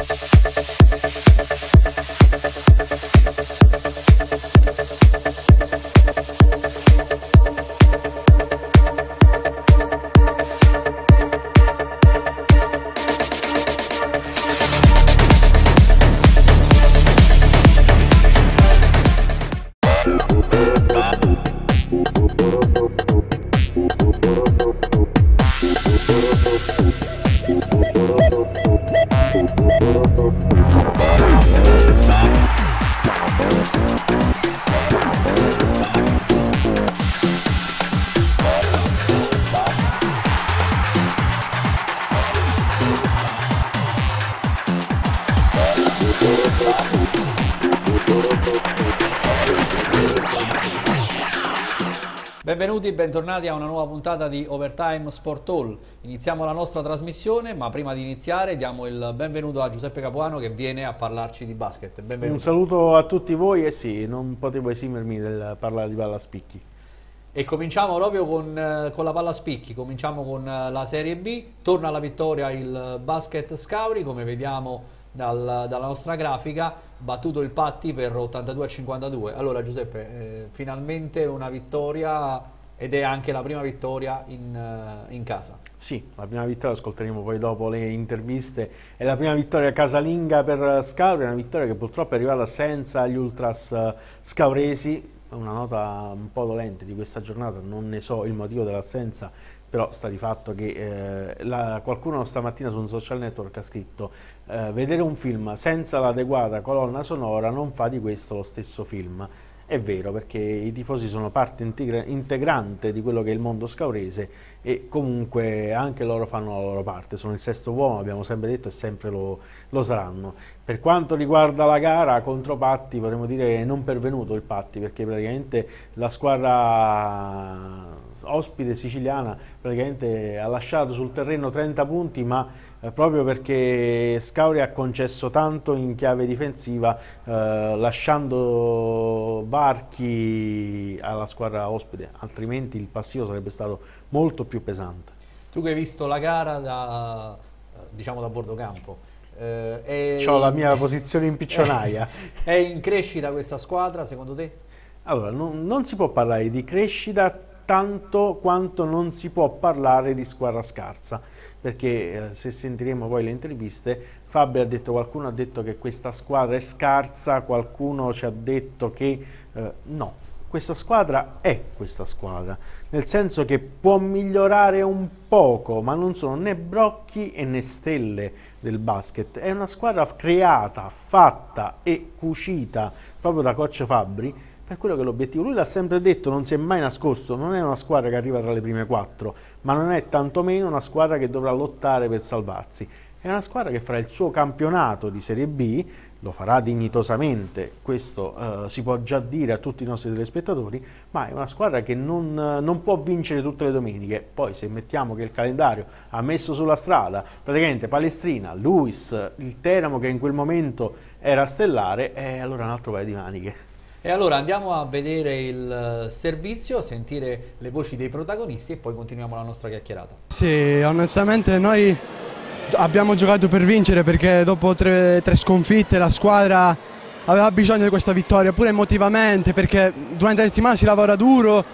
Benvenuti, bentornati a una nuova puntata di Overtime Sport Hall. Iniziamo la nostra trasmissione, ma prima di iniziare diamo il benvenuto a Giuseppe Capuano che viene a parlarci di basket. Benvenuto. Un saluto a tutti voi e sì, non potevo esimermi nel parlare di palla a spicchi. E cominciamo proprio con la palla a spicchi, cominciamo con la Serie B, torna alla vittoria il Basket Scauri, come vediamo dalla nostra grafica, battuto il Patti per 82-52. Allora Giuseppe, finalmente una vittoria ed è anche la prima vittoria in casa. Sì, la prima vittoria, ascolteremo poi dopo le interviste, è la prima vittoria casalinga per Scauri, una vittoria che purtroppo è arrivata senza gli ultras scauresi. Una nota un po' dolente di questa giornata, non ne so il motivo dell'assenza, però sta di fatto che qualcuno stamattina su un social network ha scritto vedere un film senza l'adeguata colonna sonora non fa di questo lo stesso film. È vero, perché i tifosi sono parte integrante di quello che è il mondo scaurese e comunque anche loro fanno la loro parte, sono il sesto uomo, abbiamo sempre detto, e sempre lo saranno. Per quanto riguarda la gara contro Patti, potremmo dire che è non pervenuto il Patti, perché praticamente la squadra ospite siciliana praticamente ha lasciato sul terreno 30 punti, ma proprio perché Scauri ha concesso tanto in chiave difensiva, lasciando varchi alla squadra ospite, altrimenti il passivo sarebbe stato molto più pesante. Tu che hai visto la gara da bordo campo, ho la mia posizione in piccionaia. È in crescita questa squadra secondo te? Allora, non si può parlare di crescita tanto quanto non si può parlare di squadra scarsa, perché se sentiremo poi le interviste, qualcuno ha detto che questa squadra è scarsa, qualcuno ci ha detto che no, questa squadra è questa squadra, nel senso che può migliorare un poco, ma non sono né brocchi e né stelle del basket. È una squadra creata, fatta e cucita proprio da coach Fabbri per quello che è l'obiettivo. Lui l'ha sempre detto, non si è mai nascosto, non è una squadra che arriva tra le prime 4, ma non è tantomeno una squadra che dovrà lottare per salvarsi. È una squadra che farà il suo campionato di Serie B, lo farà dignitosamente, questo si può già dire a tutti i nostri telespettatori, ma è una squadra che non può vincere tutte le domeniche. Poi se mettiamo che il calendario ha messo sulla strada praticamente Palestrina, Luis, il Teramo che in quel momento era stellare, allora è un altro paio di maniche. E allora andiamo a vedere il servizio, a sentire le voci dei protagonisti e poi continuiamo la nostra chiacchierata. Sì, onestamente noi abbiamo giocato per vincere, perché dopo tre sconfitte la squadra aveva bisogno di questa vittoria, pure emotivamente, perché durante la settimana si lavora duro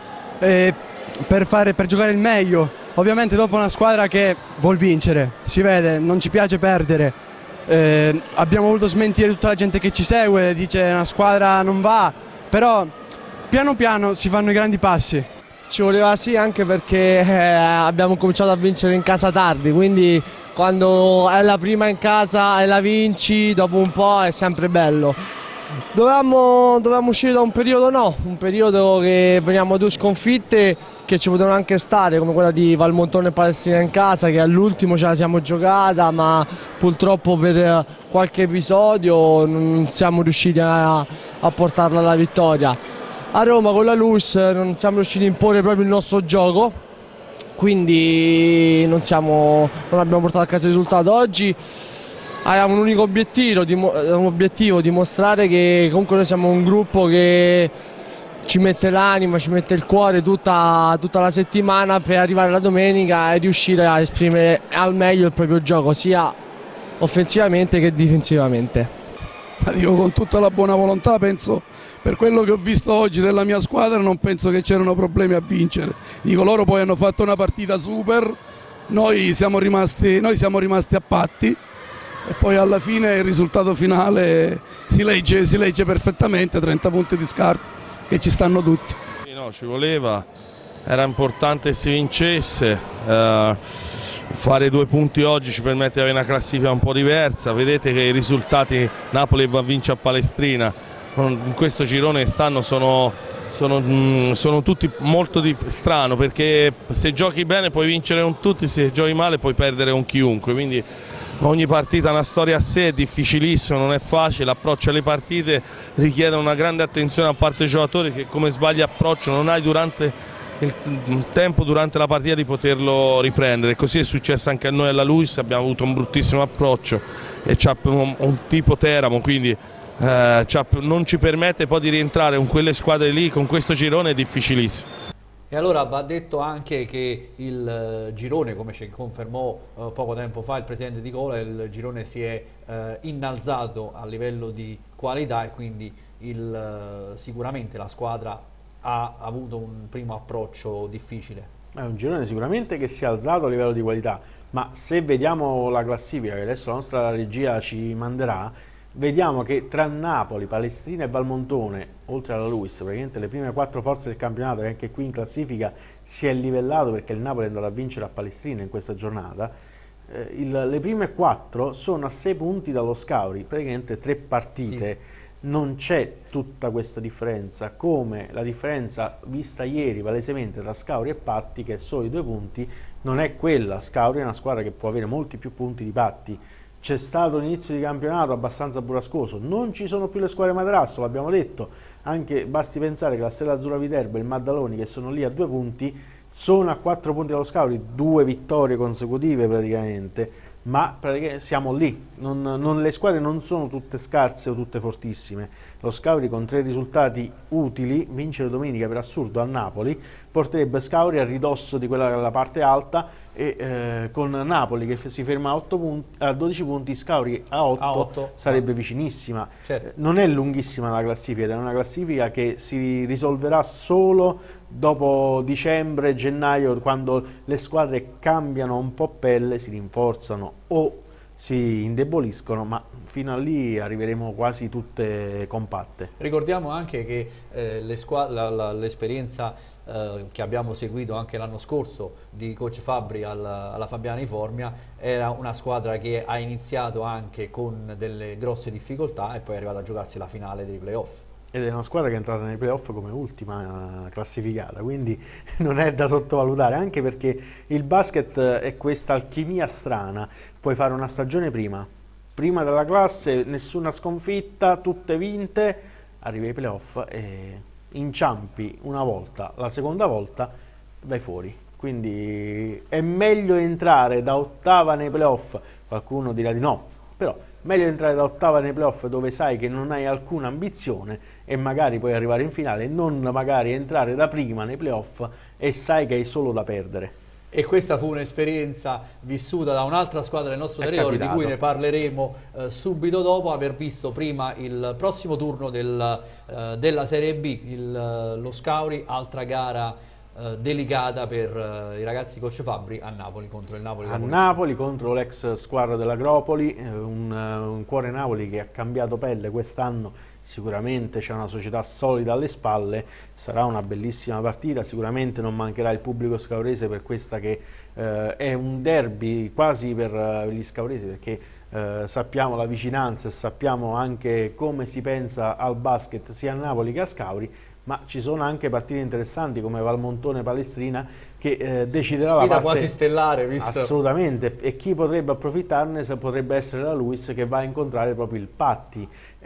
per giocare il meglio. Ovviamente dopo una squadra che vuol vincere, si vede, non ci piace perdere. Abbiamo voluto smentire tutta la gente che ci segue, dice una squadra non va, però piano piano si fanno i grandi passi. Ci voleva sì, anche perché abbiamo cominciato a vincere in casa tardi, quindi quando è la prima in casa e la vinci dopo un po' è sempre bello. Dovevamo uscire da un periodo che veniamo 2 sconfitte che ci potevano anche stare, come quella di Valmontone e Palestrina in casa, che all'ultimo ce la siamo giocata, ma purtroppo per qualche episodio non siamo riusciti a portarla alla vittoria. A Roma con la LUS non siamo riusciti a imporre proprio il nostro gioco, quindi non abbiamo portato a casa il risultato. Oggi abbiamo un unico obiettivo, dimostrare che comunque noi siamo un gruppo che ci mette l'anima, ci mette il cuore tutta la settimana per arrivare la domenica e riuscire a esprimere al meglio il proprio gioco, sia offensivamente che difensivamente. Ma dico, con tutta la buona volontà, penso, per quello che ho visto oggi della mia squadra, non penso che c'erano problemi a vincere. Dico, loro poi hanno fatto una partita super, noi siamo rimasti a patti e poi alla fine il risultato finale si legge perfettamente, 30 punti di scarto che ci stanno tutti. No, ci voleva, era importante che si vincesse. Fare 2 punti oggi ci permette di avere una classifica un po' diversa. Vedete che i risultati, Napoli va a vincere a Palestrina, in questo girone che stanno sono tutti molto strano, perché se giochi bene puoi vincere con tutti, se giochi male puoi perdere con chiunque, quindi ogni partita ha una storia a sé, è difficilissimo, non è facile, l'approccio alle partite richiede una grande attenzione da parte dei giocatori, che come sbagli approccio non hai durante il tempo durante la partita di poterlo riprendere. Così è successo anche a noi alla Luis, abbiamo avuto un bruttissimo approccio e c'ha un tipo Teramo, quindi non ci permette poi di rientrare con quelle squadre lì, con questo girone è difficilissimo. E allora va detto anche che il girone, come ci confermò poco tempo fa il presidente Di Cola, il girone si è innalzato a livello di qualità e quindi sicuramente la squadra ha avuto un primo approccio difficile. È un girone sicuramente che si è alzato a livello di qualità, ma se vediamo la classifica che adesso la nostra regia ci manderà, vediamo che tra Napoli, Palestrina e Valmontone, oltre alla Luis, praticamente le prime 4 forze del campionato, che anche qui in classifica si è livellato perché il Napoli è andato a vincere a Palestrina in questa giornata, le prime 4 sono a 6 punti dallo Scauri, praticamente 3 partite. Sì. Non c'è tutta questa differenza, come la differenza vista ieri palesemente tra Scauri e Patti, che è solo i 2 punti, non è quella. Scauri è una squadra che può avere molti più punti di Patti. C'è stato un inizio di campionato abbastanza burrascoso, non ci sono più le squadre materasso, l'abbiamo detto, anche basti pensare che la Stella Azzurra Viterbo e il Maddaloni, che sono lì a 2 punti, sono a 4 punti dallo Scauri, 2 vittorie consecutive praticamente. Ma siamo lì, le squadre non sono tutte scarse o tutte fortissime. Lo Scauri con 3 risultati utili, vincere domenica per assurdo a Napoli, porterebbe Scauri a ridosso di quella che è la parte alta e con Napoli che si ferma a 12 punti, Scauri a 8 sarebbe vicinissima. Certo. Non è lunghissima la classifica, è una classifica che si risolverà solo dopo dicembre, gennaio, quando le squadre cambiano un po' pelle, si rinforzano o si indeboliscono, ma fino a lì arriveremo quasi tutte compatte. Ricordiamo anche che l'esperienza che abbiamo seguito anche l'anno scorso di coach Fabbri alla Fabiani Formia era una squadra che ha iniziato anche con delle grosse difficoltà e poi è arrivata a giocarsi la finale dei playoff. Ed è una squadra che è entrata nei playoff come ultima classificata, quindi non è da sottovalutare, anche perché il basket è questa alchimia strana. Puoi fare una stagione prima della classe, nessuna sconfitta, tutte vinte, arrivi ai playoff e inciampi una volta, la seconda volta vai fuori. Quindi è meglio entrare da ottava nei playoff, qualcuno dirà di no, però meglio entrare da ottava nei playoff dove sai che non hai alcuna ambizione e magari puoi arrivare in finale, non magari entrare da prima nei playoff e sai che hai solo da perdere. E questa fu un'esperienza vissuta da un'altra squadra del nostro territorio, di cui ne parleremo subito dopo aver visto prima il prossimo turno della Serie B, lo Scauri, altra gara delicata per i ragazzi di coach Fabbri a Napoli, contro il Napoli. A Napoli contro l'ex squadra dell'Agropoli, un cuore Napoli che ha cambiato pelle quest'anno. Sicuramente c'è una società solida alle spalle, sarà una bellissima partita, sicuramente non mancherà il pubblico scaurese per questa che è un derby quasi per gli scauresi, perché sappiamo la vicinanza e sappiamo anche come si pensa al basket sia a Napoli che a Scauri, ma ci sono anche partite interessanti come Valmontone Palestrina che deciderà sfida la parte quasi stellare, visto? Assolutamente, e chi potrebbe approfittarne potrebbe essere la Luis, che va a incontrare proprio il Patti.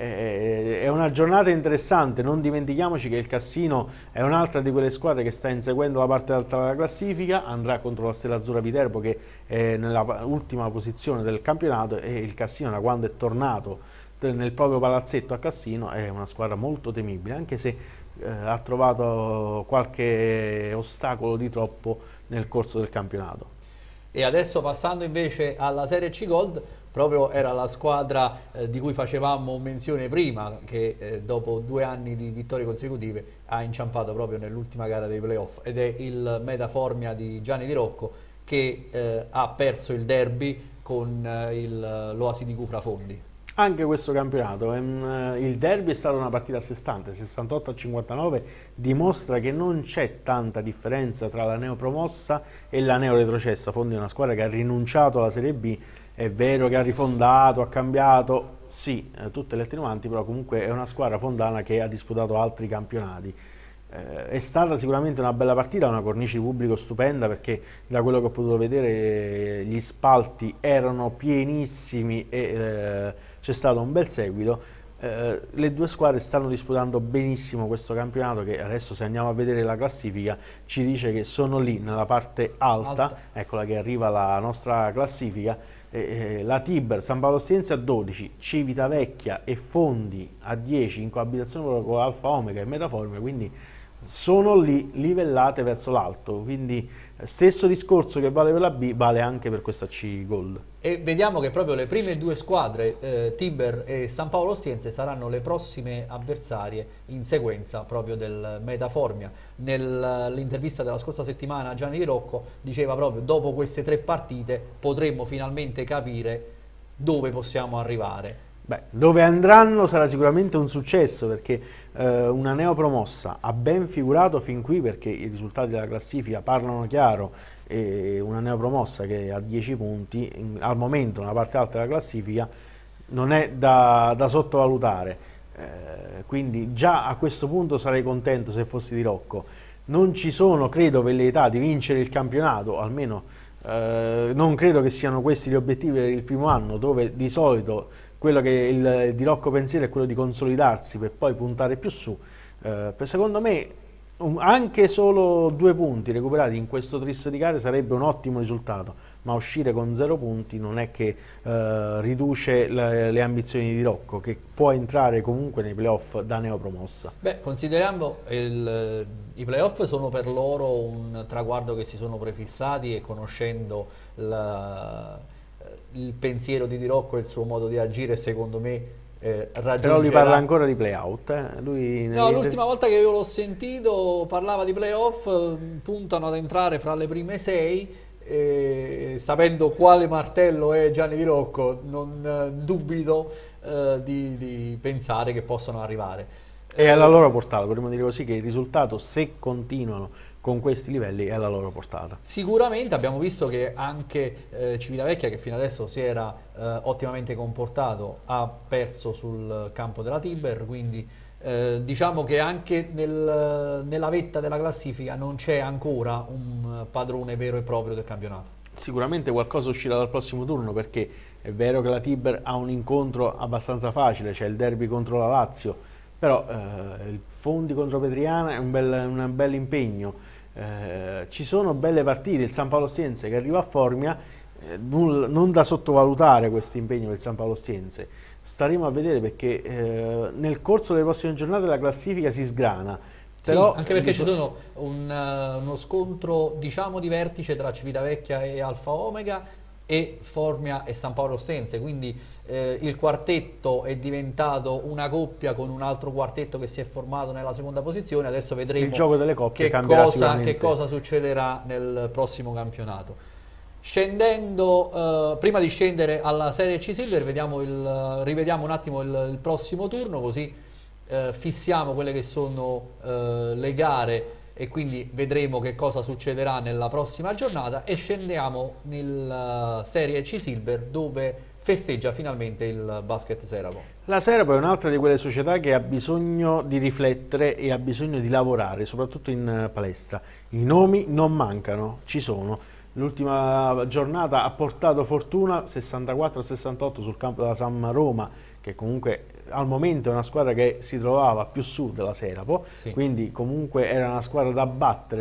È una giornata interessante, non dimentichiamoci che il Cassino è un'altra di quelle squadre che sta inseguendo la parte alta della classifica, andrà contro la Stella Azzurra Viterbo che è nella ultima posizione del campionato, e il Cassino, da quando è tornato nel proprio palazzetto a Cassino, è una squadra molto temibile, anche se ha trovato qualche ostacolo di troppo nel corso del campionato. E adesso, passando invece alla Serie C Gold, proprio era la squadra di cui facevamo menzione prima, che dopo 2 anni di vittorie consecutive ha inciampato proprio nell'ultima gara dei playoff, ed è il Metaformia di Gianni Di Rocco che ha perso il derby con l'Oasi di Cufrafondi. Anche questo campionato, il derby è stata una partita a sé stante, 68-59, dimostra che non c'è tanta differenza tra la neopromossa e la neoretrocessa. Fondi è una squadra che ha rinunciato alla Serie B, è vero che ha rifondato, ha cambiato, sì, tutte le attenuanti, però comunque è una squadra fondana che ha disputato altri campionati. È stata sicuramente una bella partita, una cornice di pubblico stupenda, perché da quello che ho potuto vedere gli spalti erano pienissimi e c'è stato un bel seguito. Le due squadre stanno disputando benissimo questo campionato, che adesso, se andiamo a vedere la classifica, ci dice che sono lì nella parte alta. Eccola che arriva la nostra classifica. La Tiber, San Paolo Ostiense a 12, Civitavecchia e Fondi a 10, in coabitazione proprio con Alfa Omega e Metaformia, quindi sono lì livellate verso l'alto. Quindi stesso discorso che vale per la B vale anche per questa C Gold. E vediamo che proprio le prime 2 squadre, Tiber e San Paolo Ostiense, saranno le prossime avversarie in sequenza proprio del Metaformia. Nell'intervista della scorsa settimana Gianni Di Rocco diceva proprio: dopo queste 3 partite potremmo finalmente capire dove possiamo arrivare. Beh, dove andranno sarà sicuramente un successo, perché una neopromossa ha ben figurato fin qui, perché i risultati della classifica parlano chiaro, e una neopromossa che ha 10 punti, al momento nella parte alta della classifica, non è da sottovalutare. Quindi già a questo punto sarei contento se fossi Di Rocco. Non ci sono, credo, velleità di vincere il campionato, almeno non credo che siano questi gli obiettivi per il primo anno, dove di solito quello che il Di Rocco pensiero è quello di consolidarsi per poi puntare più su. Secondo me anche solo 2 punti recuperati in questo tris di gare sarebbe un ottimo risultato, ma uscire con 0 punti non è che riduce le ambizioni di Di Rocco, che può entrare comunque nei playoff da neopromossa. Beh, considerando i playoff sono per loro un traguardo che si sono prefissati, e conoscendo il pensiero di Di Rocco e il suo modo di agire, secondo me raggiungerà... Però lui parla ancora di playout. No, l'ultima volta che io l'ho sentito parlava di playoff, puntano ad entrare fra le prime 6, sapendo quale martello è Gianni Di Rocco, non dubito di pensare che possano arrivare. È alla loro portata, potremmo dire così, che il risultato, se continuano con questi livelli, è alla loro portata. Sicuramente abbiamo visto che anche Civitavecchia, che fino adesso si era ottimamente comportato, ha perso sul campo della Tiber, quindi diciamo che anche nella vetta della classifica non c'è ancora un padrone vero e proprio del campionato. Sicuramente qualcosa uscirà dal prossimo turno, perché è vero che la Tiber ha un incontro abbastanza facile, c'è il derby contro la Lazio, però il Fondi contro Petriana è un bel impegno. Ci sono belle partite, il San Paolo Ostiense che arriva a Formia, non da sottovalutare questo impegno del San Paolo Ostiense. Staremo a vedere, perché nel corso delle prossime giornate la classifica si sgrana. Però sì, anche perché ci sono uno scontro, diciamo, di vertice tra Civitavecchia e Alfa Omega, e Formia e San Paolo Ostense, quindi il quartetto è diventato una coppia con un altro quartetto che si è formato nella seconda posizione. Adesso vedremo il gioco delle coppie cambierà sicuramente. Che cosa succederà nel prossimo campionato. Scendendo, prima di scendere alla Serie C Silver, rivediamo un attimo il prossimo turno, così fissiamo quelle che sono le gare, e quindi vedremo che cosa succederà nella prossima giornata, e scendiamo nella Serie C Silver, dove festeggia finalmente il Basket Serabo. La Serabo è un'altra di quelle società che ha bisogno di riflettere e ha bisogno di lavorare, soprattutto in palestra. I nomi non mancano, ci sono. L'ultima giornata ha portato fortuna, 64-68 sul campo della Samma Roma, che comunque al momento è una squadra che si trovava più su della Serapo, Sì. quindi comunque era una squadra da battere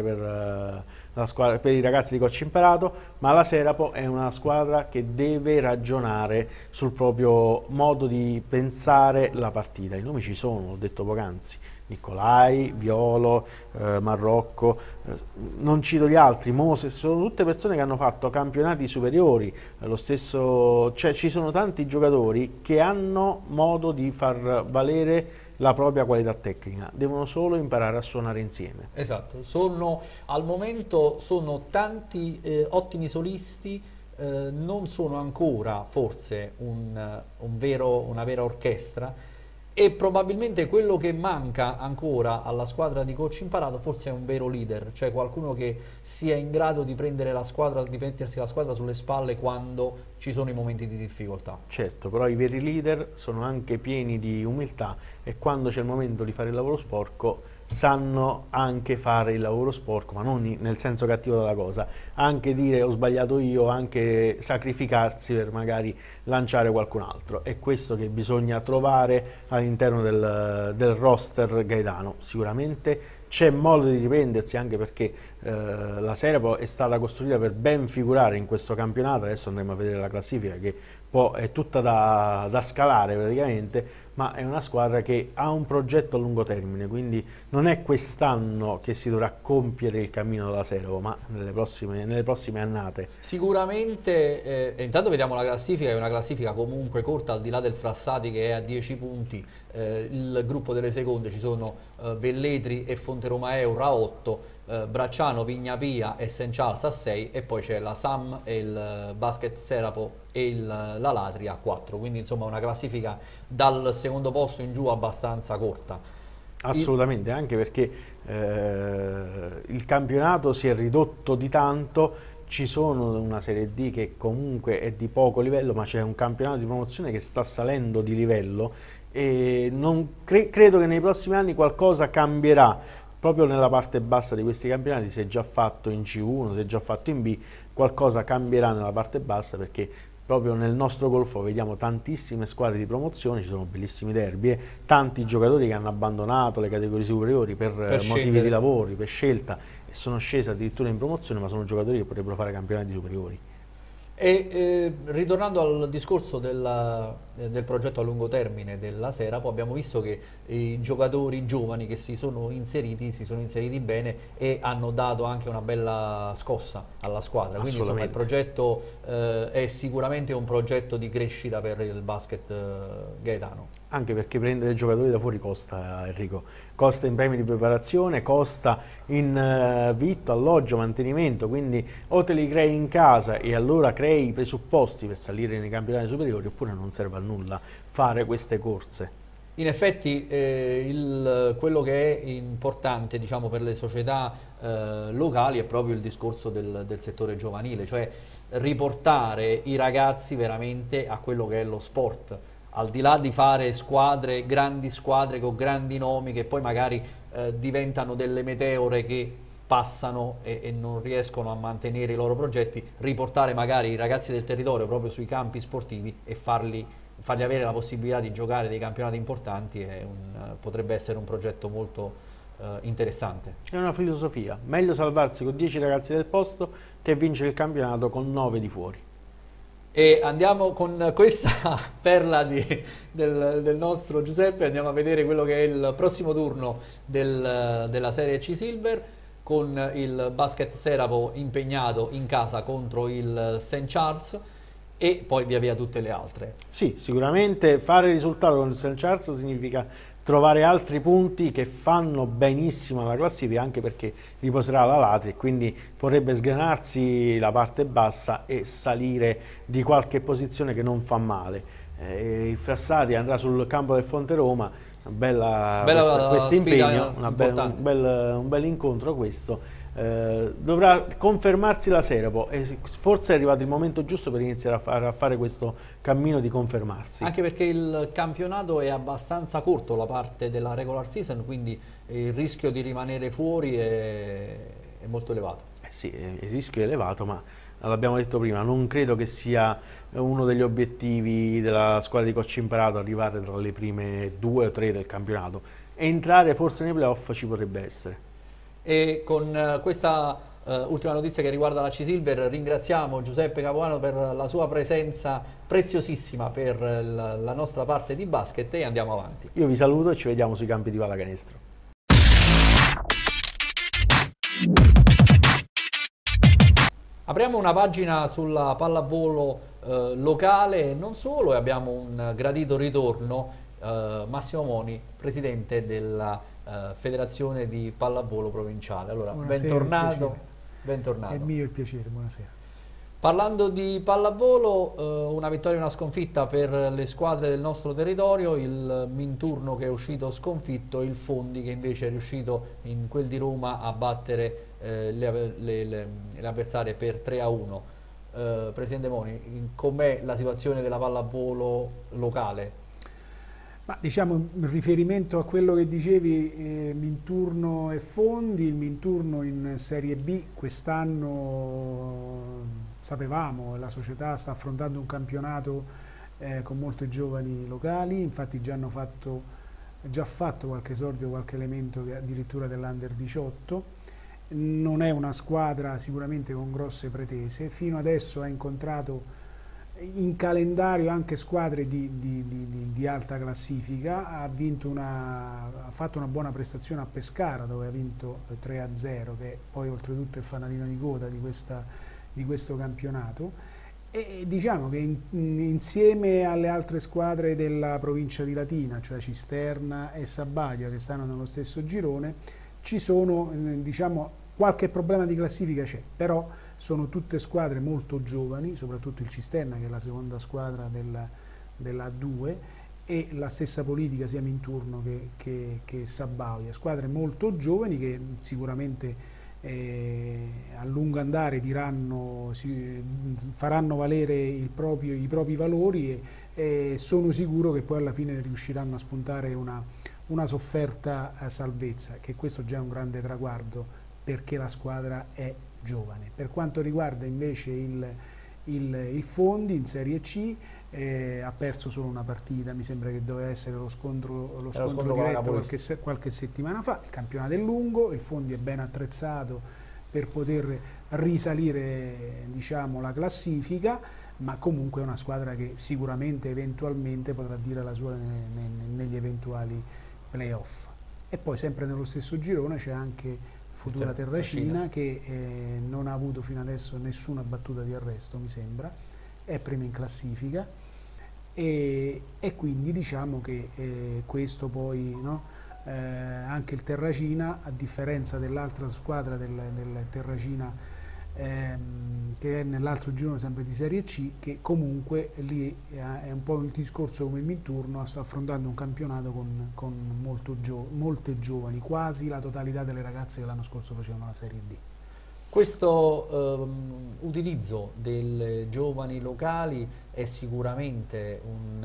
per i ragazzi di Coach Imperato, ma la Serapo è una squadra che deve ragionare sul proprio modo di pensare la partita. I nomi ci sono, l'ho detto poc'anzi: Nicolai, Violo, Marrocco, non cito gli altri, Moses, sono tutte persone che hanno fatto campionati superiori, lo stesso, cioè ci sono tanti giocatori che hanno modo di far valere la propria qualità tecnica, devono solo imparare a suonare insieme. Esatto, al momento sono tanti ottimi solisti, non sono ancora forse una vera orchestra, e probabilmente quello che manca ancora alla squadra di Coach Imparato forse è un vero leader, cioè qualcuno che sia in grado di prendere la squadra, di mettersi la squadra sulle spalle quando ci sono i momenti di difficoltà. Certo, però i veri leader sono anche pieni di umiltà e quando c'è il momento di fare il lavoro sporco sanno anche fare il lavoro sporco, ma non nel senso cattivo della cosa, anche dire ho sbagliato io, anche sacrificarsi per magari lanciare qualcun altro. È questo che bisogna trovare all'interno del roster gaetano. Sicuramente c'è modo di riprendersi, anche perché la Serapo è stata costruita per ben figurare in questo campionato. Adesso andremo a vedere la classifica, che è tutta da scalare praticamente, ma è una squadra che ha un progetto a lungo termine, quindi non è quest'anno che si dovrà compiere il cammino della Serapo, ma nelle prossime annate. Sicuramente, intanto vediamo la classifica, è una classifica comunque corta, al di là del Frassati che è a 10 punti, il gruppo delle seconde ci sono Velletri e Fonteroma Eur a 8, Bracciano, Vignapia e St. Charles a 6, e poi c'è la Sam e il Basket Serapo e la Latri a 4, quindi insomma una classifica dal secondo posto in giù abbastanza corta. Assolutamente, anche perché il campionato si è ridotto di tanto, ci sono una Serie D che comunque è di poco livello, ma c'è un campionato di promozione che sta salendo di livello e credo che nei prossimi anni qualcosa cambierà. Proprio nella parte bassa di questi campionati, si è già fatto in C1, si è già fatto in B, qualcosa cambierà nella parte bassa, perché proprio nel nostro golfo vediamo tantissime squadre di promozione, ci sono bellissimi derby, tanti giocatori che hanno abbandonato le categorie superiori per motivi di lavoro, per scelta, e sono scesi addirittura in promozione, ma sono giocatori che potrebbero fare campionati superiori. E ritornando al discorso del progetto a lungo termine della Serapo, abbiamo visto che i giocatori giovani che si sono inseriti bene e hanno dato anche una bella scossa alla squadra, quindi insomma il progetto è sicuramente un progetto di crescita per il basket gaetano. Anche perché prendere giocatori da fuori costa, Enrico, costa in premi di preparazione, costa in vitto, alloggio, mantenimento, quindi o te li crei in casa e allora crei i presupposti per salire nei campionati superiori, oppure non serve a nulla fare queste corse. In effetti quello che è importante, diciamo, per le società locali è proprio il discorso del settore giovanile, cioè riportare i ragazzi veramente a quello che è lo sport, al di là di fare grandi squadre con grandi nomi che poi magari diventano delle meteore che passano e non riescono a mantenere i loro progetti. Riportare magari i ragazzi del territorio proprio sui campi sportivi e fargli avere la possibilità di giocare dei campionati importanti potrebbe essere un progetto molto interessante. È una filosofia, meglio salvarsi con 10 ragazzi del posto che vincere il campionato con 9 di fuori. E andiamo con questa perla del nostro Giuseppe, andiamo a vedere quello che è il prossimo turno della Serie C Silver, con il Basket Serapo impegnato in casa contro il St. Charles e poi via via tutte le altre. Sì, sicuramente fare risultato con il St. Charles significa trovare altri punti che fanno benissimo la classifica, anche perché riposerà la Latri e quindi potrebbe sgranarsi la parte bassa e salire di qualche posizione che non fa male. Il Frassati andrà sul campo del Fonteroma, questo impegno, un bel incontro questo. Dovrà confermarsi la Serapo e forse è arrivato il momento giusto per iniziare a fare questo cammino di confermarsi. Anche perché il campionato è abbastanza corto, la parte della regular season, quindi il rischio di rimanere fuori è molto elevato. Sì, il rischio è elevato, ma l'abbiamo detto prima, non credo che sia uno degli obiettivi della squadra di Coach Imparato arrivare tra le prime 2 o 3 del campionato. Entrare forse nei playoff ci potrebbe essere. E con questa ultima notizia che riguarda la C-Silver ringraziamo Giuseppe Capuano per la sua presenza preziosissima per la nostra parte di basket e andiamo avanti. Io vi saluto e ci vediamo sui campi di pallacanestro. Apriamo una pagina sulla pallavolo locale e non solo, e abbiamo un gradito ritorno, Massimo Moni, presidente della Federazione di Pallavolo Provinciale. Allora, bentornato. Bentornato. È mio il piacere, buonasera. Parlando di pallavolo, una vittoria e una sconfitta per le squadre del nostro territorio, il Minturno che è uscito sconfitto, il Fondi che invece è riuscito in quel di Roma a battere le avversarie per 3-1. Presidente Moni, com'è la situazione della pallavolo locale? Ma diciamo in riferimento a quello che dicevi, Minturno e Fondi, il Minturno in Serie B quest'anno sapevamo, la società sta affrontando un campionato con molti giovani locali, infatti già fatto qualche esordio, qualche elemento addirittura dell'Under 18, non è una squadra sicuramente con grosse pretese, fino adesso ha incontrato in calendario anche squadre di alta classifica, ha fatto una buona prestazione a Pescara dove ha vinto 3-0, che poi oltretutto è il fanalino di coda di questo campionato, e diciamo che insieme alle altre squadre della provincia di Latina, cioè Cisterna e Sabaudia, che stanno nello stesso girone, ci sono, diciamo, qualche problema di classifica c'è, però sono tutte squadre molto giovani, soprattutto il Cisterna che è la seconda squadra della A2 e la stessa politica sia Minturno che Sabaudia, squadre molto giovani che sicuramente a lungo andare faranno valere i propri valori e sono sicuro che poi alla fine riusciranno a spuntare una sofferta salvezza, che questo già è un grande traguardo perché la squadra è giovane. Per quanto riguarda invece il Fondi in Serie C, ha perso solo una partita, mi sembra che doveva essere lo scontro diretto qualche settimana fa. Il campionato è lungo, il Fondi è ben attrezzato per poter risalire, diciamo, la classifica, ma comunque è una squadra che sicuramente eventualmente potrà dire la sua negli eventuali playoff. E poi sempre nello stesso girone c'è anche Futura Terracina che non ha avuto fino adesso nessuna battuta di arresto, mi sembra, è prima in classifica e quindi diciamo che questo poi, no? Anche il Terracina, a differenza dell'altra squadra del Terracina che è nell'altro girone sempre di Serie C, che comunque lì è un po' il discorso come il Minturno, sta affrontando un campionato con molte giovani, quasi la totalità delle ragazze che l'anno scorso facevano la Serie D. Questo utilizzo delle giovani locali è sicuramente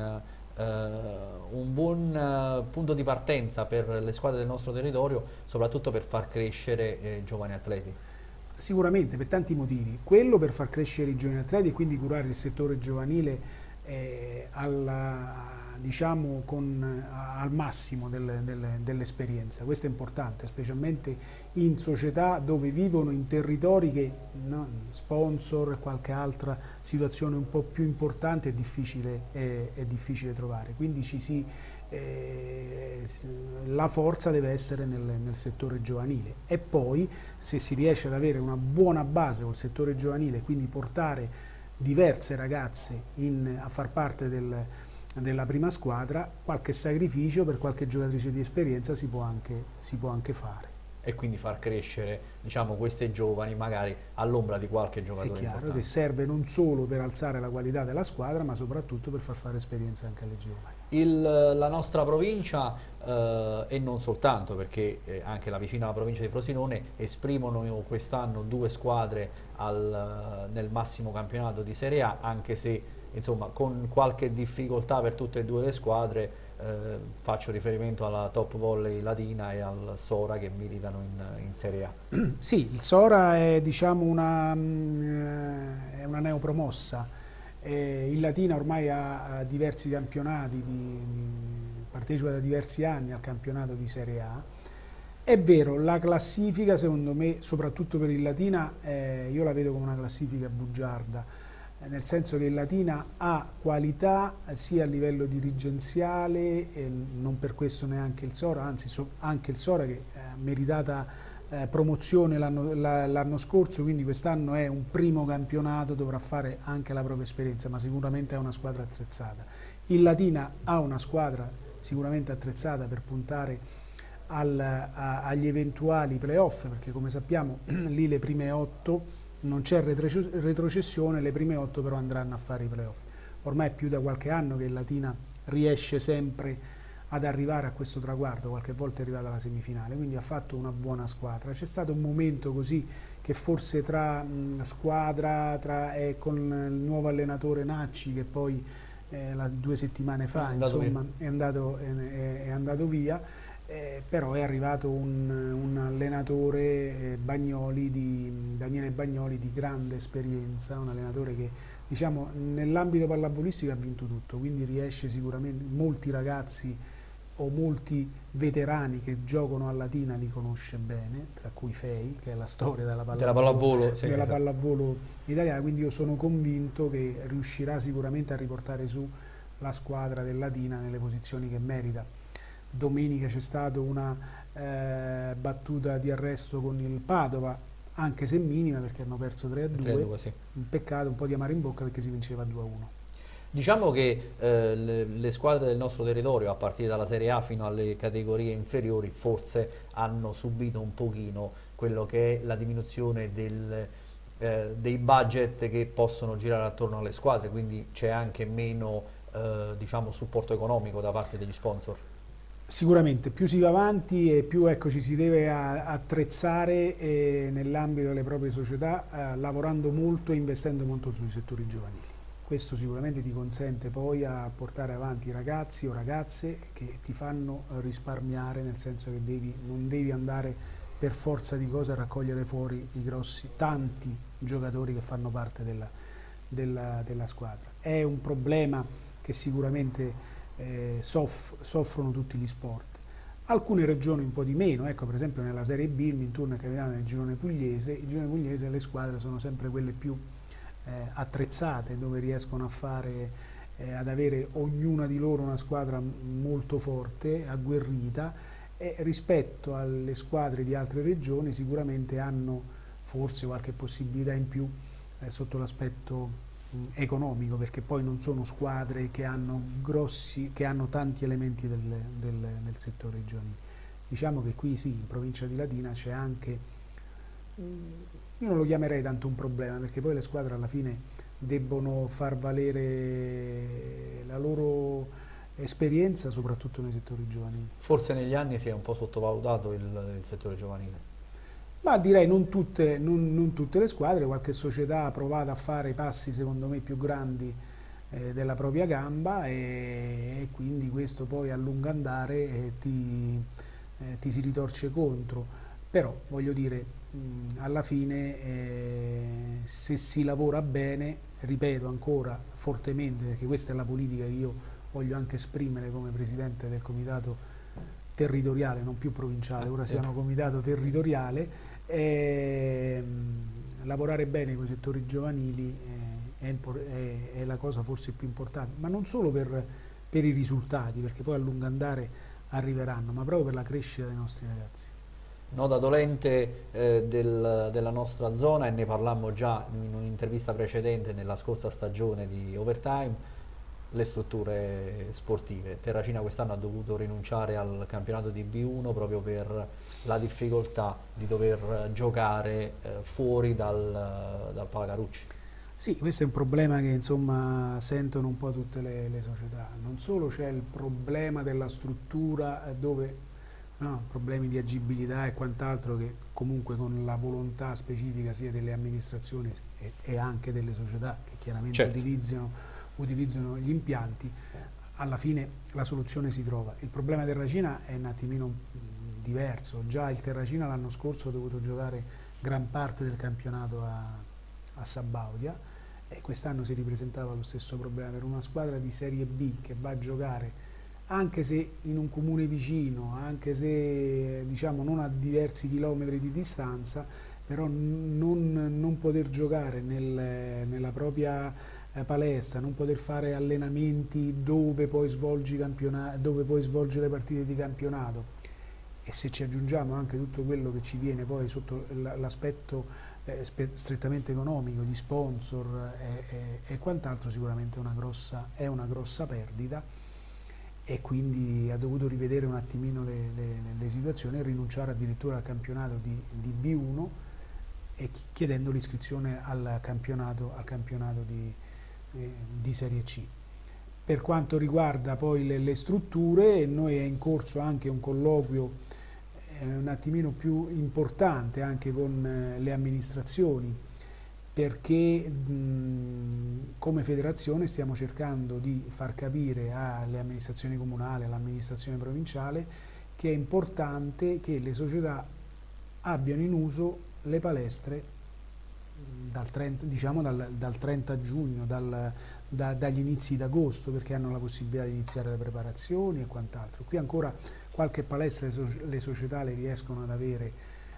un buon punto di partenza per le squadre del nostro territorio, soprattutto per far crescere giovani atleti. Sicuramente, per tanti motivi. Quello per far crescere i giovani atleti e quindi curare il settore giovanile diciamo al massimo dell'esperienza. Questo è importante, specialmente in società dove vivono in territori che sponsor e qualche altra situazione un po' più importante è difficile trovare. Quindi la forza deve essere nel settore giovanile e poi se si riesce ad avere una buona base col settore giovanile e quindi portare diverse ragazze a far parte della prima squadra, qualche sacrificio per qualche giocatrice di esperienza si può anche fare. E quindi far crescere, diciamo, queste giovani magari all'ombra di qualche giocatore importante. È chiaro importante. che serve non solo per alzare la qualità della squadra, ma soprattutto per far fare esperienza anche alle giovani. La nostra provincia, e non soltanto, perché anche la vicina provincia di Frosinone esprimono quest'anno 2 squadre nel massimo campionato di Serie A, anche se insomma con qualche difficoltà per tutte e 2 le squadre, faccio riferimento alla Top Volley Latina e al Sora che militano in Serie A. Sì, il Sora è, diciamo, una neopromossa. Il Latina ormai ha diversi campionati, partecipa da diversi anni al campionato di Serie A. È vero, la classifica secondo me, soprattutto per il Latina, io la vedo come una classifica bugiarda, nel senso che il Latina ha qualità sia a livello dirigenziale, non per questo neanche il Sora, anzi anche il Sora che ha meritata promozione l'anno scorso, quindi quest'anno è un primo campionato, dovrà fare anche la propria esperienza, ma sicuramente è una squadra attrezzata. Il Latina ha una squadra sicuramente attrezzata per puntare agli eventuali playoff, perché come sappiamo lì le prime 8 non c'è retrocessione, le prime 8 però andranno a fare i playoff. Ormai è più da qualche anno che il Latina riesce sempre ad arrivare a questo traguardo, qualche volta è arrivata alla semifinale, quindi ha fatto una buona squadra. C'è stato un momento così che forse tra squadra con il nuovo allenatore Nacci, che poi 2 settimane fa è andato via, però è arrivato un allenatore Daniele Bagnoli di grande esperienza, un allenatore che, diciamo, nell'ambito pallavolistico ha vinto tutto, quindi riesce sicuramente, molti ragazzi o molti veterani che giocano a Latina li conosce bene, tra cui Fei, che è la storia della pallavolo, sì, pallavolo italiana, quindi io sono convinto che riuscirà sicuramente a riportare su la squadra del Latina nelle posizioni che merita. Domenica c'è stata una battuta di arresto con il Padova, anche se minima, perché hanno perso 3-2, sì. Un peccato, un po' di amaro in bocca, perché si vinceva 2-1. Diciamo che le squadre del nostro territorio, a partire dalla Serie A fino alle categorie inferiori, forse hanno subito un pochino quello che è la diminuzione dei budget che possono girare attorno alle squadre, quindi c'è anche meno diciamo, supporto economico da parte degli sponsor. Sicuramente più si va avanti e più, ecco, ci si deve attrezzare nell'ambito delle proprie società, lavorando molto e investendo molto sui settori giovanili. Questo sicuramente ti consente poi a portare avanti ragazzi o ragazze che ti fanno risparmiare, nel senso che non devi andare per forza di cose a raccogliere fuori tanti giocatori che fanno parte della squadra. È un problema che sicuramente soffrono tutti gli sport. Alcune regioni un po' di meno, ecco, per esempio nella Serie B il Minturno è capitato nel girone pugliese, le squadre sono sempre quelle più attrezzate, dove riescono ad avere ognuna di loro una squadra molto forte, agguerrita, e rispetto alle squadre di altre regioni sicuramente hanno forse qualche possibilità in più sotto l'aspetto economico, perché poi non sono squadre che hanno tanti elementi del settore giovanile. Diciamo che qui sì, in provincia di Latina c'è anche, io non lo chiamerei tanto un problema, perché poi le squadre alla fine debbono far valere la loro esperienza, soprattutto nei settori giovanili. Forse negli anni si è un po' sottovalutato il settore giovanile. Ma direi non tutte le squadre, qualche società ha provato a fare passi secondo me più grandi della propria gamba, e quindi questo poi a lungo andare ti si ritorce contro. Però voglio dire, alla fine se si lavora bene, ripeto ancora fortemente, perché questa è la politica che io voglio anche esprimere come presidente del comitato territoriale, non più provinciale, ora siamo comitato territoriale, lavorare bene con i settori giovanili è la cosa forse più importante, ma non solo per i risultati, perché poi a lungo andare arriveranno, ma proprio per la crescita dei nostri ragazzi. Nota dolente della nostra zona, e ne parlammo già in un'intervista precedente nella scorsa stagione di Overtime, le strutture sportive. Terracina quest'anno ha dovuto rinunciare al campionato di B1 proprio per la difficoltà di dover giocare fuori dal Palacarucci. Sì, questo è un problema che insomma sentono un po' tutte le società. Non solo c'è il problema della struttura, dove problemi di agibilità e quant'altro, che comunque con la volontà specifica sia delle amministrazioni e anche delle società che chiaramente utilizzano gli impianti, alla fine la soluzione si trova. Il problema del Terracina è un attimino diverso. Già il Terracina l'anno scorso ha dovuto giocare gran parte del campionato a Sabaudia, e quest'anno si ripresentava lo stesso problema per una squadra di Serie B che va a giocare, anche se in un comune vicino, anche se diciamo non a diversi chilometri di distanza, però non poter giocare nella propria palestra, non poter fare allenamenti dove poi svolgi le partite di campionato. E se ci aggiungiamo anche tutto quello che ci viene poi sotto l'aspetto strettamente economico, di sponsor e quant'altro, sicuramente è una grossa perdita, e quindi ha dovuto rivedere un attimino le situazioni e rinunciare addirittura al campionato di B1, e chiedendo l'iscrizione al campionato di Serie C. Per quanto riguarda poi le strutture, noi è in corso anche un colloquio un attimino più importante anche con le amministrazioni, perché come federazione stiamo cercando di far capire alle amministrazioni comunali, all'amministrazione provinciale, che è importante che le società abbiano in uso le palestre dal 30 giugno, dagli inizi d'agosto, perché hanno la possibilità di iniziare le preparazioni e quant'altro. Qui ancora qualche palestra le società le riescono ad avere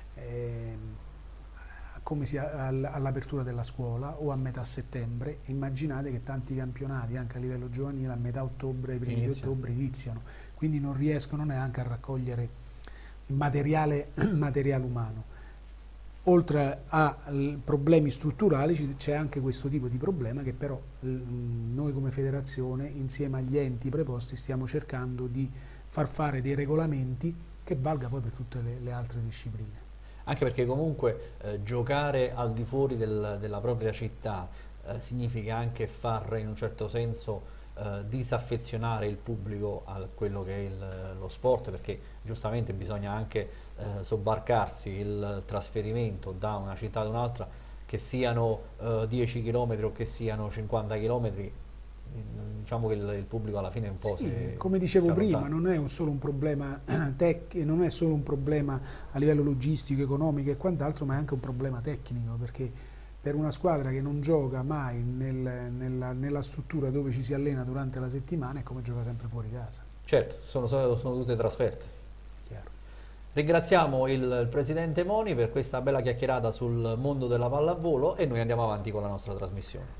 all'apertura della scuola o a metà settembre. Immaginate che tanti campionati anche a livello giovanile a metà ottobre, ai primi di ottobre iniziano, quindi non riescono neanche a raccogliere il materiale umano. Oltre a problemi strutturali c'è anche questo tipo di problema, che però noi come federazione insieme agli enti preposti stiamo cercando di far fare dei regolamenti che valga poi per tutte le altre discipline. Anche perché comunque giocare al di fuori della propria città significa anche far in un certo senso disaffezionare il pubblico a quello che è lo sport, perché giustamente bisogna anche sobbarcarsi il trasferimento da una città ad un'altra, che siano 10 km o che siano 50 km. Diciamo che il pubblico alla fine è un po' come dicevo prima, non è solo un problema non è solo un problema a livello logistico, economico e quant'altro, ma è anche un problema tecnico, perché per una squadra che non gioca mai nella struttura dove ci si allena durante la settimana è come gioca sempre fuori casa. Certo, sono tutte trasferte. Chiaro. Ringraziamo il Presidente Moni per questa bella chiacchierata sul mondo della pallavolo, e noi andiamo avanti con la nostra trasmissione.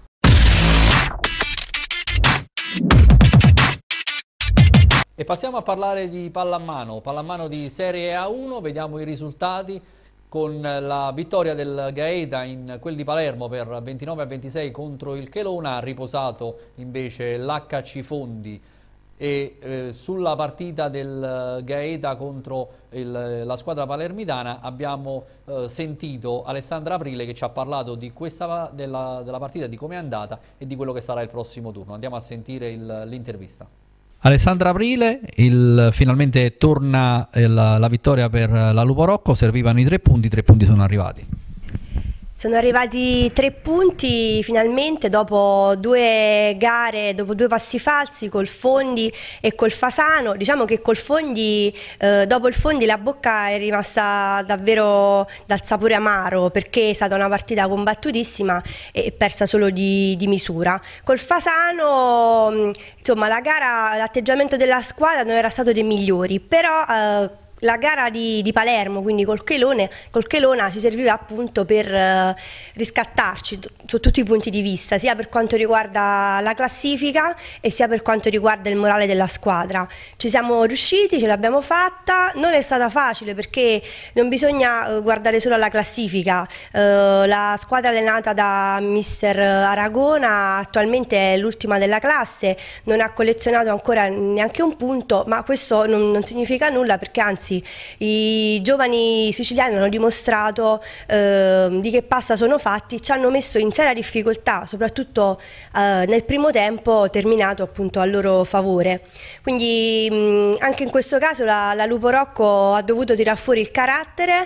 E passiamo a parlare di pallamano di Serie A1. Vediamo i risultati, con la vittoria del Gaeta in quel di Palermo per 29-26 contro il Chelona. Ha riposato invece l'HC Fondi, e sulla partita del Gaeta contro la squadra palermitana abbiamo sentito Alessandra Aprile, che ci ha parlato di della partita, di come è andata e di quello che sarà il prossimo turno. Andiamo a sentire l'intervista. Alessandra Aprile, finalmente torna la vittoria per la Lupo Rocco. Servivano i 3 punti sono arrivati. Sono arrivati 3 punti finalmente dopo 2 gare, dopo 2 passi falsi col Fondi e col Fasano. Diciamo che col Fondi, dopo il Fondi la bocca è rimasta davvero dal sapore amaro, perché è stata una partita combattutissima e persa solo di misura. Col Fasano, insomma, l'atteggiamento della squadra non era stato dei migliori, però la gara di Palermo, quindi col Chelona, ci serviva appunto per riscattarci su tutti i punti di vista, sia per quanto riguarda la classifica e sia per quanto riguarda il morale della squadra. Ci siamo riusciti, ce l'abbiamo fatta. Non è stata facile, perché non bisogna guardare solo alla classifica. La squadra allenata da mister Aragona attualmente è l'ultima della classe, non ha collezionato ancora neanche un punto, ma questo non significa nulla, perché anzi i giovani siciliani hanno dimostrato di che pasta sono fatti, ci hanno messo in seria difficoltà, soprattutto nel primo tempo terminato appunto a loro favore. Quindi anche in questo caso la Lupo Rocco ha dovuto tirar fuori il carattere.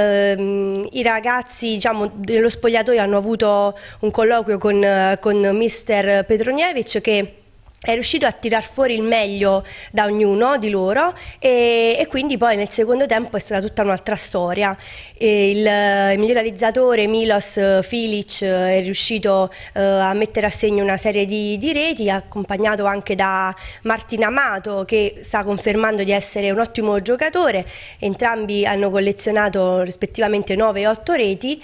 I ragazzi, diciamo, dello spogliatoio hanno avuto un colloquio con mister Petronievich, che è riuscito a tirar fuori il meglio da ognuno di loro e quindi poi nel secondo tempo è stata tutta un'altra storia. Il miglior realizzatore Milos Filic è riuscito a mettere a segno una serie di reti, accompagnato anche da Martin Amato, che sta confermando di essere un ottimo giocatore. Entrambi hanno collezionato rispettivamente 9 e 8 reti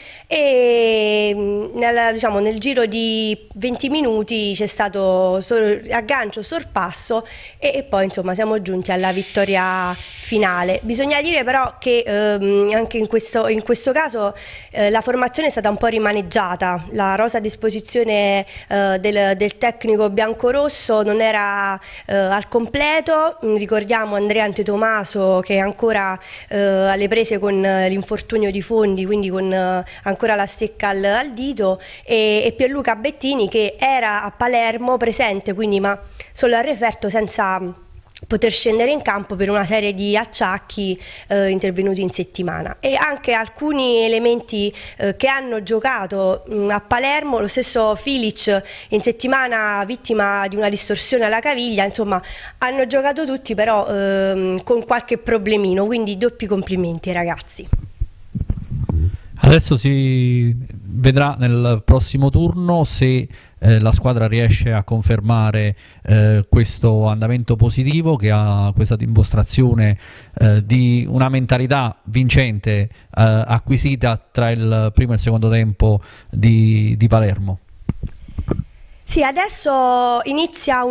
e nel giro di 20 minuti c'è stato aggancio, sorpasso e poi insomma siamo giunti alla vittoria finale. Bisogna dire però che anche in questo caso la formazione è stata un po' rimaneggiata, la rosa a disposizione del tecnico biancorosso non era al completo. Ricordiamo Andrea Antetomaso che è ancora alle prese con l'infortunio di Fondi, quindi con ancora la secca al dito, e Pierluca Bettini che era a Palermo presente, quindi ma solo al referto senza poter scendere in campo per una serie di acciacchi intervenuti in settimana. E anche alcuni elementi che hanno giocato a Palermo, lo stesso Filic in settimana vittima di una distorsione alla caviglia, insomma hanno giocato tutti però con qualche problemino, quindi doppi complimenti ai ragazzi. Adesso si vedrà nel prossimo turno se la squadra riesce a confermare questo andamento positivo, che ha questa dimostrazione di una mentalità vincente acquisita tra il primo e il secondo tempo di Palermo. Sì, adesso inizia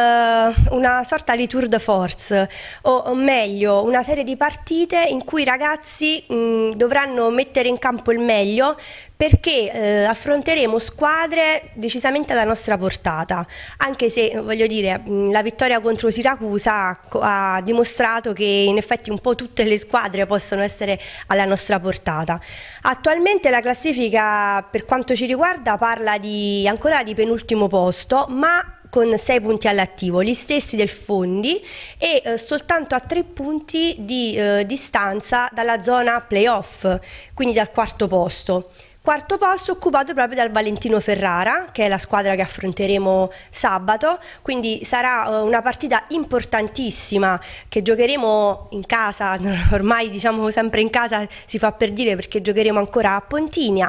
una sorta di tour de force, o meglio una serie di partite in cui i ragazzi dovranno mettere in campo il meglio, perché affronteremo squadre decisamente alla nostra portata, anche se voglio dire la vittoria contro Siracusa ha dimostrato che in effetti un po' tutte le squadre possono essere alla nostra portata. Attualmente la classifica per quanto ci riguarda parla ancora di penultimo posto, ma con 6 punti all'attivo, gli stessi del Fondi, e soltanto a 3 punti di distanza dalla zona playoff, quindi dal quarto posto. Quarto posto occupato proprio dal Valentino Ferrara, che è la squadra che affronteremo sabato, quindi sarà una partita importantissima che giocheremo in casa, ormai diciamo sempre in casa si fa per dire perché giocheremo ancora a Pontinia,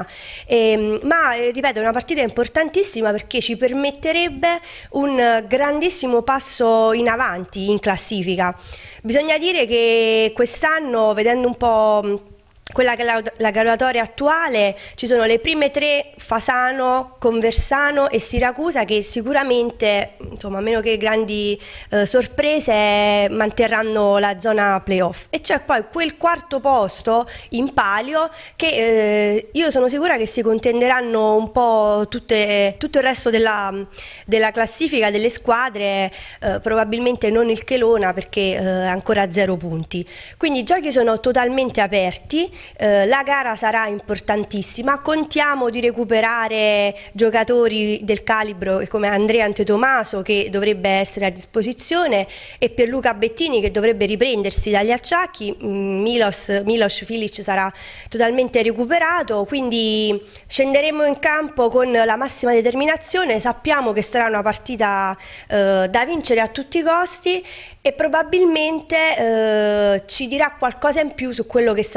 ma ripeto è una partita importantissima perché ci permetterebbe un grandissimo passo in avanti in classifica. Bisogna dire che quest'anno, vedendo un po' quella che è la graduatoria attuale, ci sono le prime 3, Fasano, Conversano e Siracusa, che sicuramente, insomma, a meno che grandi sorprese, manterranno la zona playoff. E c'è poi quel quarto posto in palio che io sono sicura che si contenderanno un po' tutto il resto della classifica delle squadre, probabilmente non il Chelona perché è ancora a 0 punti. Quindi i giochi sono totalmente aperti. La gara sarà importantissima, contiamo di recuperare giocatori del calibro come Andrea Antetomaso, che dovrebbe essere a disposizione, e Pierluca Bettini, che dovrebbe riprendersi dagli acciacchi. Milos Filic sarà totalmente recuperato, quindi scenderemo in campo con la massima determinazione. Sappiamo che sarà una partita da vincere a tutti i costi e probabilmente ci dirà qualcosa in più su quello che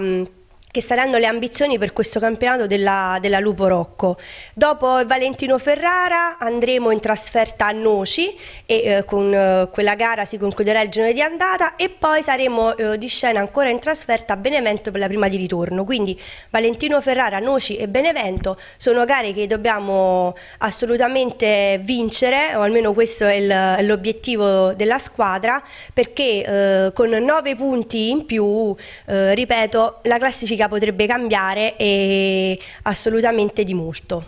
saranno le ambizioni per questo campionato della Lupo Rocco. Dopo Valentino Ferrara andremo in trasferta a Noci e con quella gara si concluderà il girone di andata, e poi saremo di scena ancora in trasferta a Benevento per la prima di ritorno. Quindi Valentino Ferrara, Noci e Benevento sono gare che dobbiamo assolutamente vincere, o almeno questo è l'obiettivo della squadra, perché con 9 punti in più, ripeto, la classifica potrebbe cambiare, e assolutamente di molto.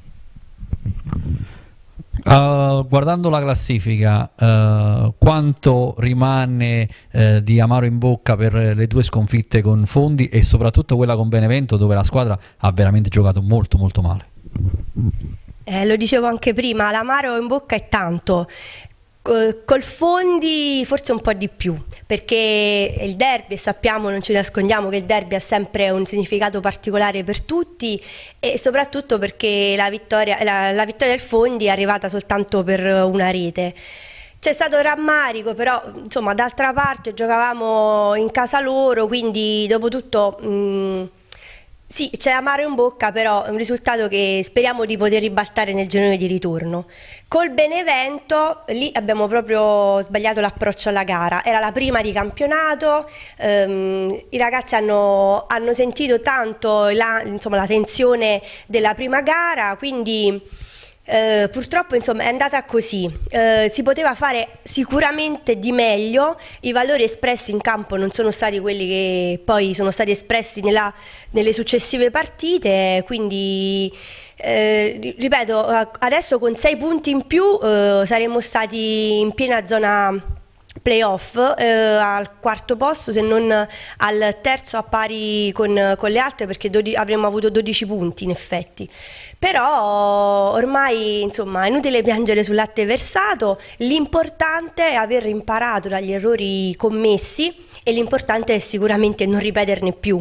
Guardando la classifica, quanto rimane di amaro in bocca per le 2 sconfitte con Fondi e soprattutto quella con Benevento, dove la squadra ha veramente giocato molto molto male? Lo dicevo anche prima, l'amaro in bocca è tanto. Col Fondi forse un po' di più, perché il derby, e sappiamo, non ci nascondiamo che il derby ha sempre un significato particolare per tutti, e soprattutto perché la vittoria del Fondi è arrivata soltanto per una rete. C'è stato rammarico, però insomma d'altra parte giocavamo in casa loro, quindi dopo tutto sì, c'è amaro in bocca, però è un risultato che speriamo di poter ribaltare nel girone di ritorno. Col Benevento, lì abbiamo proprio sbagliato l'approccio alla gara, era la prima di campionato, i ragazzi hanno sentito tanto la tensione della prima gara, quindi purtroppo insomma è andata così. Si poteva fare sicuramente di meglio, i valori espressi in campo non sono stati quelli che poi sono stati espressi nelle successive partite, quindi ripeto, adesso con 6 punti in più saremmo stati in piena zona playoff, al quarto posto, se non al terzo a pari con le altre, perché avremmo avuto 12 punti in effetti. Però ormai insomma è inutile piangere sul latte versato, l'importante è aver imparato dagli errori commessi e l'importante è sicuramente non ripeterne più.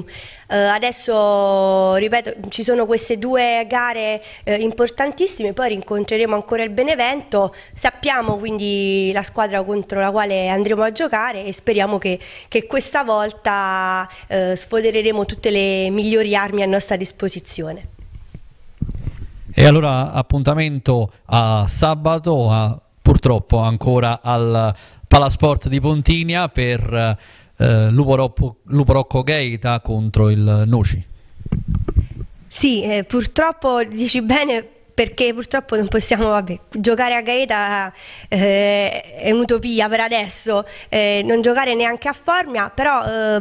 Adesso, ripeto, ci sono queste 2 gare importantissime, poi rincontreremo ancora il Benevento, sappiamo quindi la squadra contro la quale andremo a giocare e speriamo che questa volta sfodereremo tutte le migliori armi a nostra disposizione. E allora appuntamento a sabato, purtroppo ancora al Palasport di Pontinia per Lupo Rocco Gaeta contro il Noci. Sì, purtroppo dici bene, perché purtroppo non possiamo giocare a Gaeta, è un'utopia per adesso, non giocare neanche a Formia, però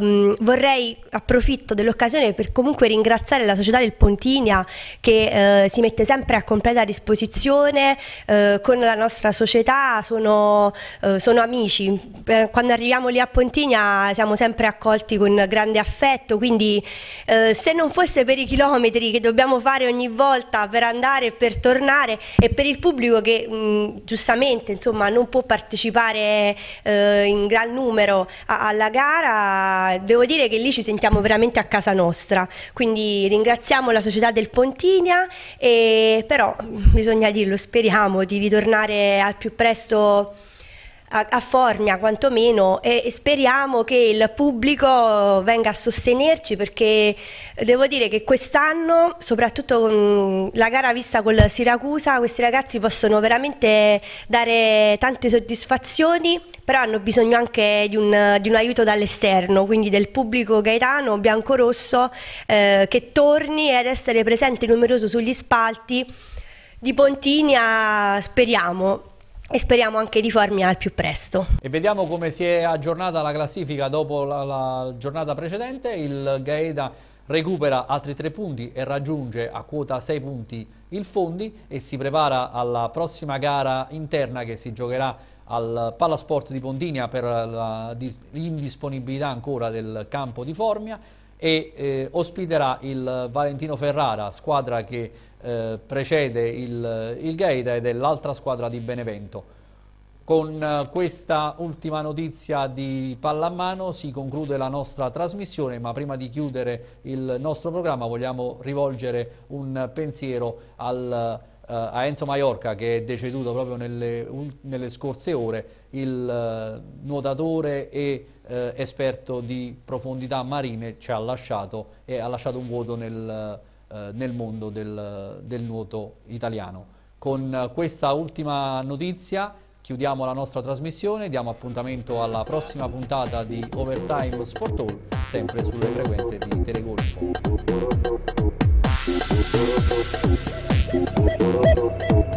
approfitto dell'occasione per comunque ringraziare la società del Pontinia che si mette sempre a completa disposizione con la nostra società, sono amici, quando arriviamo lì a Pontinia siamo sempre accolti con grande affetto, quindi se non fosse per i chilometri che dobbiamo fare ogni volta per andare e per tornare e per il pubblico che giustamente insomma non può partecipare in gran numero alla gara, devo dire che lì ci sentiamo veramente a casa nostra, quindi ringraziamo la società del Pontinia, però bisogna dirlo, speriamo di ritornare al più presto a Formia quantomeno, e speriamo che il pubblico venga a sostenerci, perché devo dire che quest'anno, soprattutto con la gara vista col Siracusa, questi ragazzi possono veramente dare tante soddisfazioni, però hanno bisogno anche di un aiuto dall'esterno, quindi del pubblico gaetano biancorosso che torni ad essere presente numeroso sugli spalti di Pontinia, speriamo. E speriamo anche di Formia al più presto. E vediamo come si è aggiornata la classifica dopo la giornata precedente. Il Gaeta recupera altri 3 punti e raggiunge a quota 6 punti il Fondi e si prepara alla prossima gara interna che si giocherà al Palasport di Pontinia per l'indisponibilità ancora del campo di Formia, e ospiterà il Valentino Ferrara, squadra che precede il Gaeta ed è l'altra squadra di Benevento. Con questa ultima notizia di pallamano si conclude la nostra trasmissione, ma prima di chiudere il nostro programma vogliamo rivolgere un pensiero a Enzo Maiorca, che è deceduto proprio nelle scorse ore, il nuotatore e esperto di profondità marine. Ci ha lasciato e ha lasciato un vuoto nel mondo del nuoto italiano. Con questa ultima notizia chiudiamo la nostra trasmissione, diamo appuntamento alla prossima puntata di Overtime Sport Hall, sempre sulle frequenze di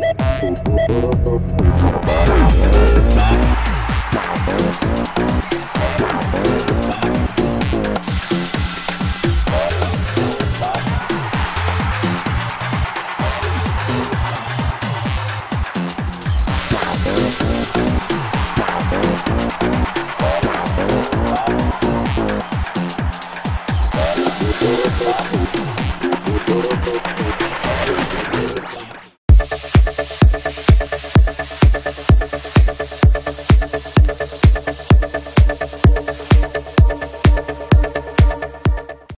Telegolfo.